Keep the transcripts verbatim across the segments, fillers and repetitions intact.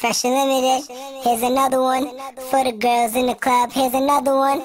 Fresh and limited. Here's another one for the girls in the club. Here's another one.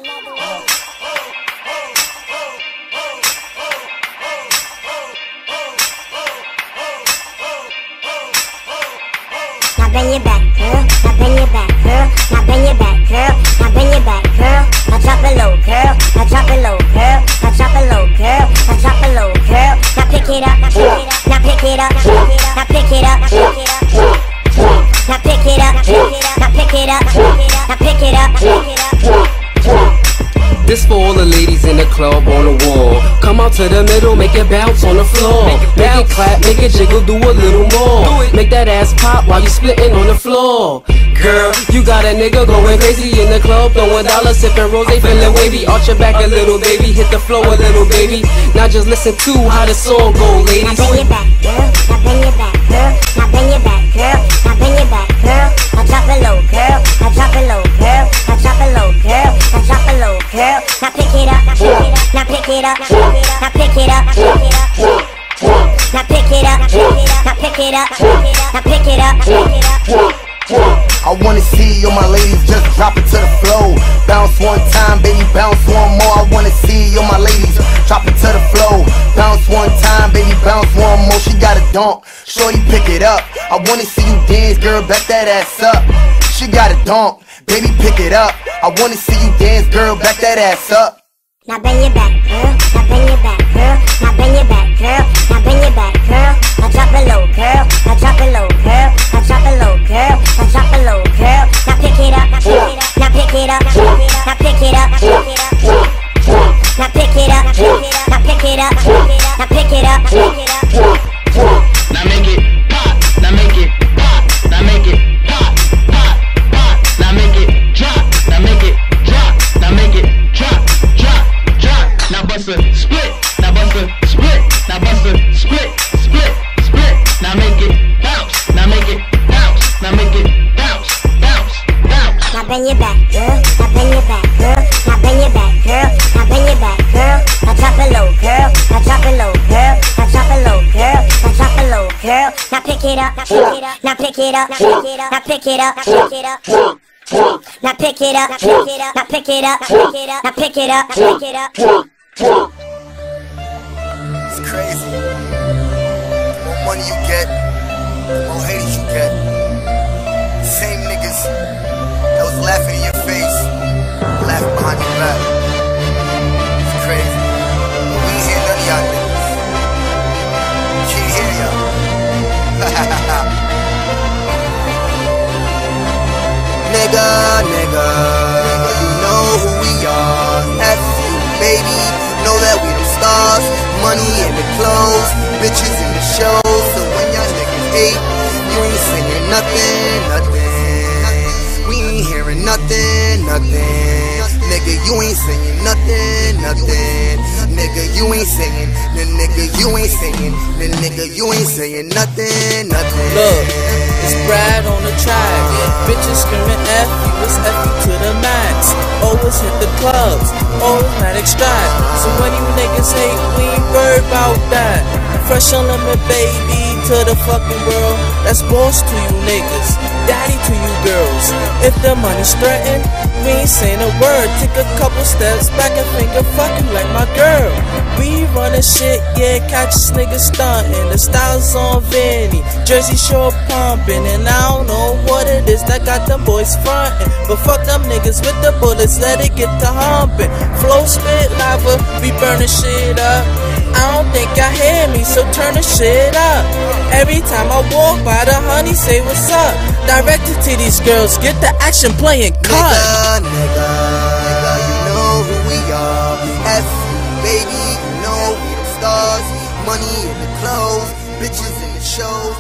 Now bend your back, girl. Now bend your back, girl. Now bend your back, girl. Now bend your back, girl. Now drop it low, girl. Now drop it low, girl. Now drop it low, girl. Now drop it low, girl. Now pick it up. Now pick it up. Now pick it up. Now pick it up. Now pick it up. Now pick it up. Now pick it up. Now pick it up. This for all the ladies in the club on the wall. Come out to the middle, make it bounce on the floor. Make it, make it clap, make it jiggle, do a little more. Make that ass pop while you splitting on the floor. Girl, you got a nigga going crazy in the club, throwing dollars, sipping rosé, feeling wavy. Arch your back a little, baby, hit the floor a little, baby. Now just listen to how the song go, ladies. Now bend your back, girl. Now bend your back, girl. Now bend your back, girl. Now bend your back, girl. Now drop it low, girl. Now drop it low, girl. Now drop it low, girl. Now drop it low, girl. Now pick it up. Now pick it up. Now pick it up. Now pick it up. Now pick it up. Now pick it up. Now pick it up. I wanna see all my ladies just drop it to the floor. Bounce one time, baby, bounce one more. I wanna see all my ladies drop it to the floor. Bounce one time, baby, bounce one more. She got a donk, shorty pick it up. I wanna see you dance, girl, back that ass up. She got a donk, baby, pick it up. I wanna see you dance, girl, back that ass up. Now bend your back, girl. Now bend your back, girl. Now bend your back, girl. Now bend your back, girl. Now drop it low, girl. Now drop it low, girl. Now drop it low, girl. Now drop it low, girl. Now pick it up. Now pick it up. Now pick it up. Now pick it up. Now pick it up. Now pick it up. Now make it pop. Now make it pop. Now make it pop. Pop. Pop. Now make it drop. Now make it drop. Now make it drop. Drop. Drop. Now bust a split. Now bust a split. Now bust a split. Split. Split. Now make it bounce. Now make it bounce. Now make it bounce. Bounce. Bounce. Now bend your back, girl. Now bend your back, girl. Now bend your back, girl. Now bend your back, girl. Now drop it low, girl. Now drop it low, girl. Now drop it low, girl. Now drop it low, girl. Now pick it up. Now pick it up. Now pick it up. Now pick it up. Now pick it up. Now pick it up. Now pick it up. Now pick it up. Now pick it up. Now pick it up. It's crazy. The more money you get, the more haters you get. Same niggas that was laughing in your face, laughing behind your back. It's crazy. But we ain't hear none of y'all niggas. Can't hear y'all. Nigga, nigga, you know who we are. F you, baby, know that we the stars. Money in the clothes, bitches in the shows. So when y'all niggas hate, you ain't singing nothing, nothing. We ain't hearing nothing, nothing. Nigga, you ain't singing nothing, nothing. Nigga, you ain't singing, the nigga, you ain't singing, the nigga, you ain't saying nothing, nothing. Look, it's Brad on the track. Bitches screaming F you, it's F you to the max. Always hit the clubs, automatic strap. So when you niggas hate, we ain't worried about that. Fresh on limit, baby, to the fucking world. That's boss to you niggas, daddy to you girls. If the money's threatened, we ain't saying a word. Take a couple steps back and finger fucking like my girl. We running shit, yeah, catch this nigga stunting. The style's on Vinny, Jersey Shore pumping. And I don't know what it is that got them boys frontin', but fuck them niggas with the bullets, let it get to humping. Flow spit lava, we burning shit up. I don't think y'all hear me, so turn the shit up. Every time I walk by, the honey say what's up. Directed to these girls, get the action playing cut. Nigga, nigga, nigga, you know who we are. F you, baby, you know we the stars. Money in the clothes, bitches in the shows.